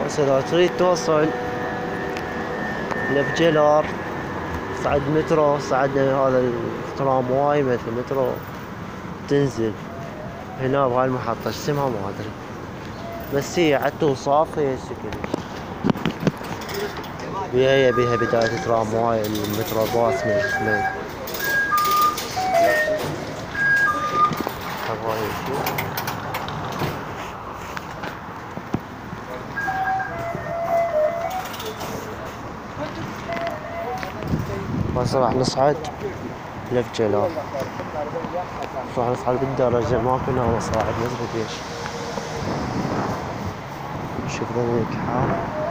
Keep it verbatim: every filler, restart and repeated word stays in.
بس إذا تريد توصل لفجلار صعد مترو، صعد هذا الترامواي مثل مترو، تنزل هنا بهاي المحطة اسمها ما ادري، بس هي عالتوصاف هي الشكل. بيها بيها بداية ترامواي المترو باص من الاسمين. هاي الشي هسه راح نصعد لفجلار، راح نصعد بالدرجة، ما كنا مصاعد نزلت ليش. شوف ذلك حال.